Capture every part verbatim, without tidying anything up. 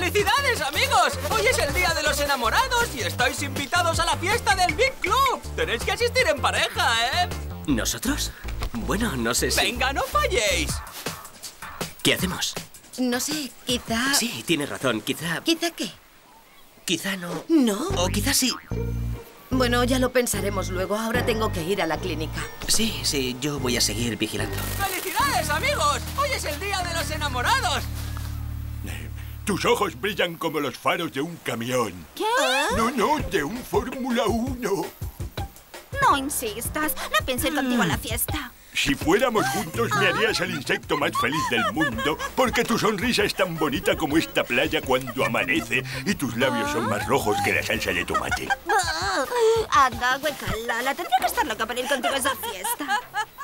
¡Felicidades, amigos! Hoy es el día de los enamorados y estáis invitados a la fiesta del Big Club. Tenéis que asistir en pareja, ¿eh? ¿Nosotros? Bueno, no sé si... ¡Venga, no falléis! ¿Qué hacemos? No sé, quizá... Sí, tienes razón, quizá... ¿Quizá qué? Quizá no... ¿No? O quizá sí. Bueno, ya lo pensaremos luego. Ahora tengo que ir a la clínica. Sí, sí, yo voy a seguir vigilando. ¡Felicidades, amigos! Hoy es el día de los enamorados. Tus ojos brillan como los faros de un camión. ¿Qué? No, no, de un Fórmula uno. No insistas. No pensé ir contigo a la fiesta. Si fuéramos juntos, me harías el insecto más feliz del mundo, porque tu sonrisa es tan bonita como esta playa cuando amanece y tus labios son más rojos que la salsa de tomate. Anda, huecala. La tendría que estar loca para ir contigo a esa fiesta.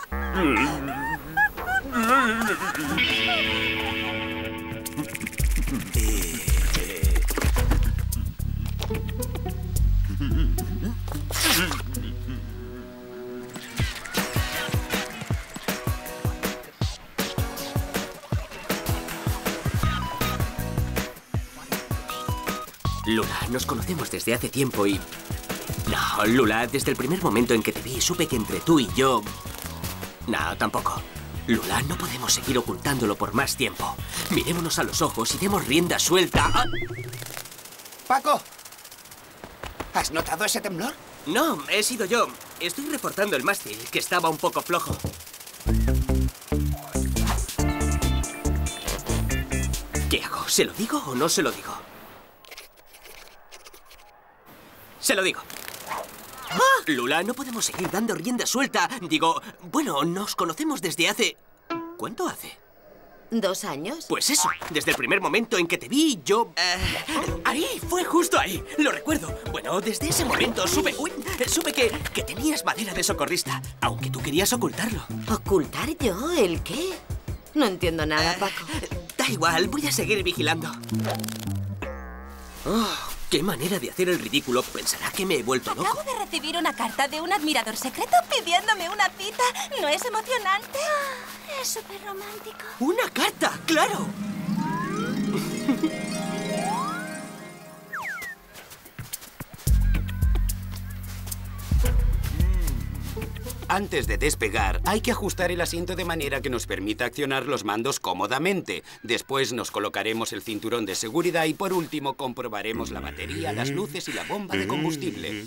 Lula, nos conocemos desde hace tiempo y... No, Lula, desde el primer momento en que te vi, supe que entre tú y yo... No, tampoco. Lula, no podemos seguir ocultándolo por más tiempo. Mirémonos a los ojos y demos rienda suelta. ¡Ah! Paco, ¿has notado ese temblor? No, he sido yo. Estoy reportando el mástil, que estaba un poco flojo. ¿Qué hago? ¿Se lo digo o no se lo digo? Se lo digo. ¡Ah! Lula, no podemos seguir dando rienda suelta. Digo, bueno, nos conocemos desde hace... ¿Cuánto hace? ¿Dos años? Pues eso, desde el primer momento en que te vi, yo... Eh, ahí, fue justo ahí, lo recuerdo. Bueno, desde ese momento supe... Uy, supe que, que tenías madera de socorrista, aunque tú querías ocultarlo. ¿Ocultar yo? ¿El qué? No entiendo nada, Paco. Eh, da igual, voy a seguir vigilando. Oh, qué manera de hacer el ridículo. Pensará que me he vuelto loco. Acabo de recibir una carta de un admirador secreto pidiéndome una cita. ¿No es emocionante? Es súper romántico. ¡Una carta! ¡Claro! Antes de despegar, hay que ajustar el asiento de manera que nos permita accionar los mandos cómodamente. Después nos colocaremos el cinturón de seguridad y por último comprobaremos la batería, las luces y la bomba de combustible.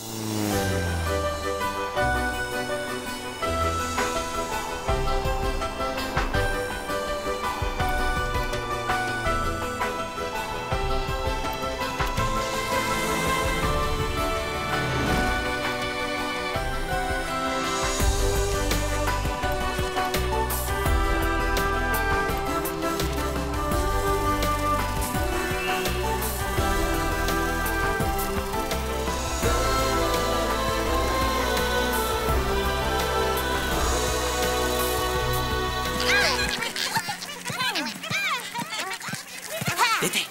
Vete.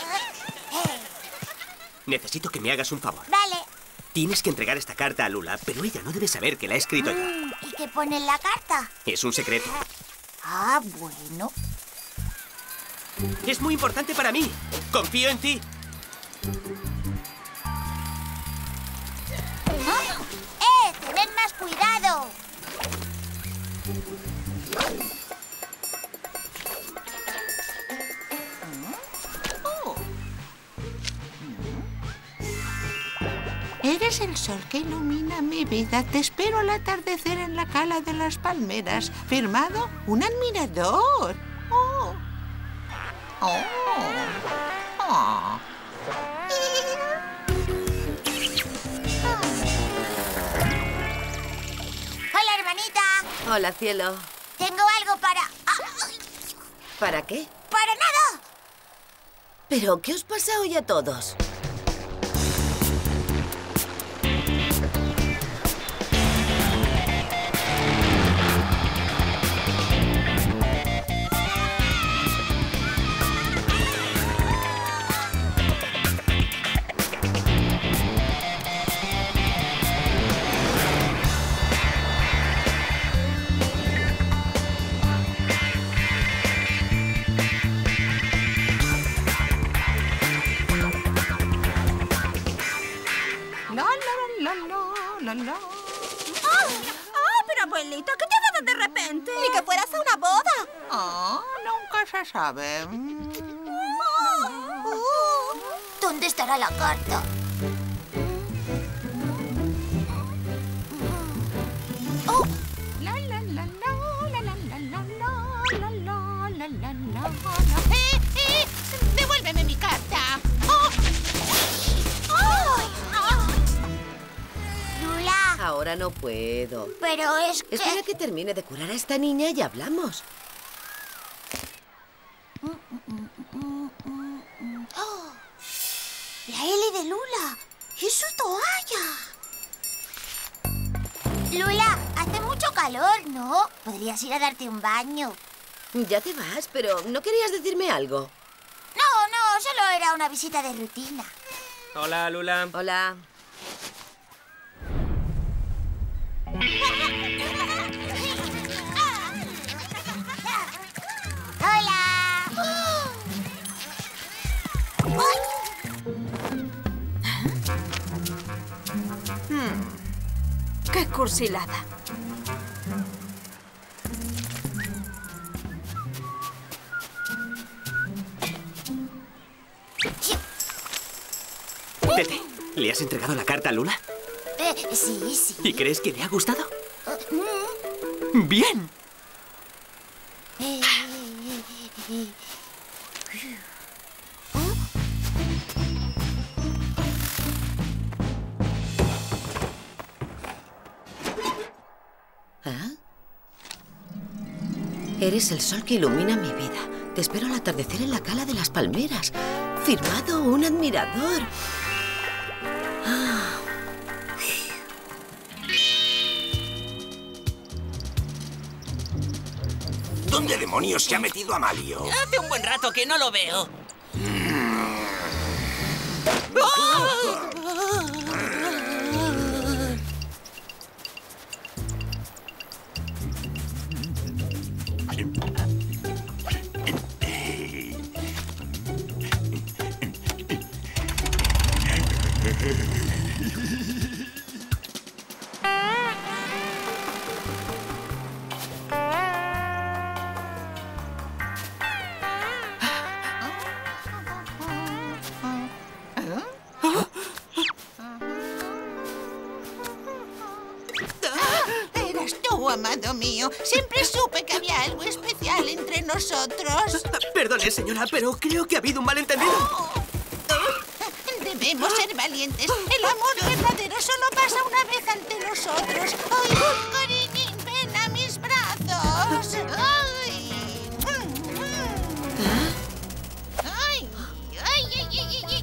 Necesito que me hagas un favor. Vale. Tienes que entregar esta carta a Lula, pero ella no debe saber que la he escrito yo. ¿Y qué pone en la carta? Es un secreto. Ah, bueno. Es muy importante para mí. Confío en ti. ¿Ah? ¡Eh! ¡Tened más cuidado! Eres el sol que ilumina mi vida. Te espero al atardecer en la cala de las palmeras. Firmado, un admirador. Oh. Oh. Oh. Hola, hermanita. Hola, cielo. Tengo algo para... ¿Para qué? ¡Para nada! ¿Pero qué os pasa hoy a todos? la, la. ¡Ah! ¡Ah! Pero abuelita, ¿qué te ha dado de repente? Ni que fueras a una boda. Oh, nunca se sabe. ¿Dónde estará la carta? ¡Oh! La, la, la, la, la, la, la, la, la, la, la, la, la. ¡Eh, eh! ¡Devuélveme mi carta! ¡Oh! ¡Ay! Lula, Ahora no puedo. pero es que... Espera que termine de curar a esta niña y hablamos. ¡Oh! La L de Lula. ¡Es su toalla! Lula, hace mucho calor, ¿no? Podrías ir a darte un baño. Ya te vas, pero ¿no querías decirme algo? No, no, solo era una visita de rutina. Hola, Lula. Hola. ¡Hola! ¡Ay! ¡Qué cursilada! Tete, ¿le has entregado la carta a Lula? Eh, sí, sí. ¿Y crees que le ha gustado? Mm. ¡Bien! Eh, eh, ¿Ah? Eres el sol que ilumina mi vida. Te espero al atardecer en la cala de las palmeras. Firmado un admirador. Ah. ¿Dónde demonios se ha metido Amalio? Hace un buen rato que no lo veo. Eras tú, amado mío. Siempre supe que había algo especial entre nosotros. Perdone, señora, pero creo que ha habido un malentendido. Debemos ser valientes. El amor verdadero solo pasa una vez ante nosotros. ¡Ay, cariñín, ven a mis brazos! ¡Ay! ¡Ay! ¡Ay, ay, ay, ay, ay,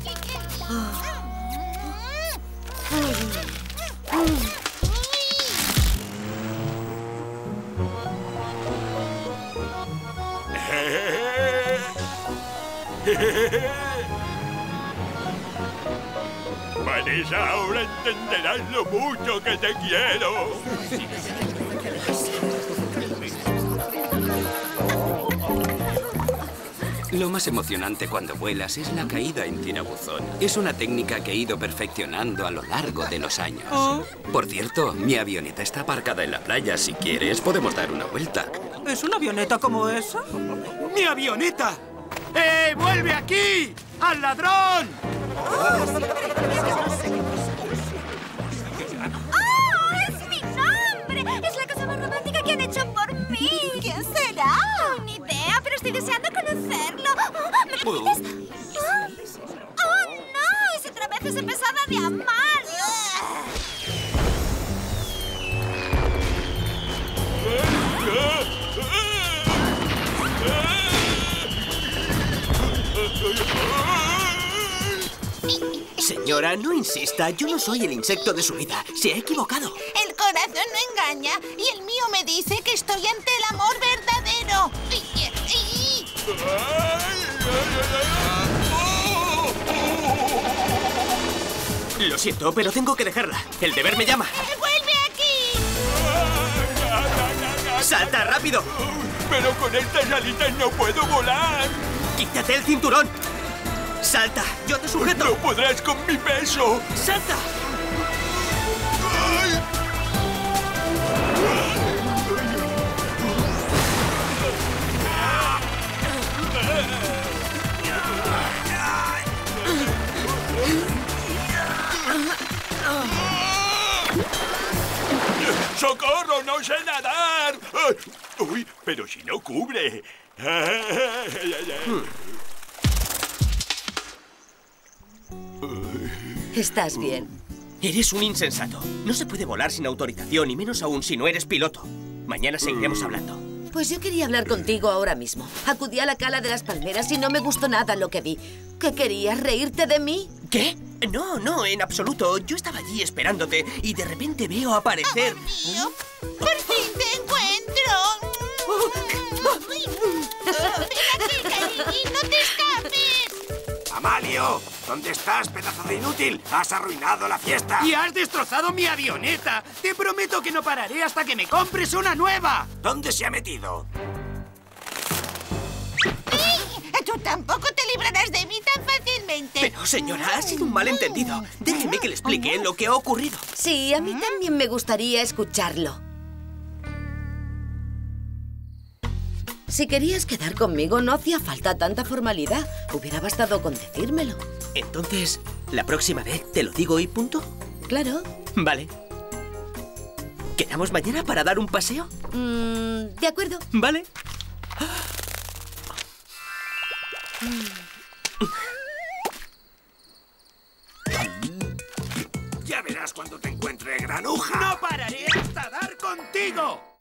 Vanessa, ahora entenderás lo mucho que te quiero. Lo más emocionante cuando vuelas es la caída en tirabuzón. Es una técnica que he ido perfeccionando a lo largo de los años. Oh. Por cierto, mi avioneta está aparcada en la playa. Si quieres, podemos dar una vuelta. ¿Es una avioneta como esa? ¡Mi avioneta! ¡Eh, vuelve aquí! ¡Al ladrón! ¡Oh, es mi nombre! ¡Es la cosa más romántica que han hecho por mí! ¿Quién será? Oh, ni idea, pero estoy deseando conocerlo. Oh, ¿me lo dices? Oh, oh, no, es otra vez esa pesada de Amalio. Señora, no insista. Yo no soy el insecto de su vida. Se ha equivocado. El corazón no engaña y el mío me dice que estoy ante el amor verdadero. Lo siento, pero tengo que dejarla. El deber me llama. ¡Vuelve aquí! ¡Salta rápido! Pero con estas alitas no puedo volar. ¡Quítate el cinturón! ¡Salta! ¡Yo te sujeto! No podrás con mi peso. ¡Salta! ¡Socorro, no sé nadar! Ay, uy, pero si no cubre. ¿Estás bien? Eres un insensato. No se puede volar sin autorización, y menos aún si no eres piloto. Mañana seguiremos hablando. Pues yo quería hablar contigo ahora mismo. Acudí a la cala de las palmeras y no me gustó nada lo que vi. ¿Qué querías? ¿Reírte de mí? ¿Qué? No, no, en absoluto. Yo estaba allí esperándote y de repente veo aparecer... ¡Amor mío! ¡Por fin te encuentro! ¡Ven aquí, cariño! ¡No te escapes! ¡Amalio! ¿Dónde estás, pedazo de inútil? ¡Has arruinado la fiesta! ¡Y has destrozado mi avioneta! Te prometo que no pararé hasta que me compres una nueva. ¿Dónde se ha metido? Tú tampoco te librarás de mí tan fácilmente. Pero, señora, ha sido un malentendido. Déjeme que le explique lo que ha ocurrido. Sí, a mí también me gustaría escucharlo. Si querías quedar conmigo, no hacía falta tanta formalidad. Hubiera bastado con decírmelo. Entonces, ¿la próxima vez te lo digo y punto? Claro. Vale. ¿Quedamos mañana para dar un paseo? Mm, de acuerdo. Vale. Ya verás cuando te encuentre, granuja. ¡No pararé hasta dar contigo!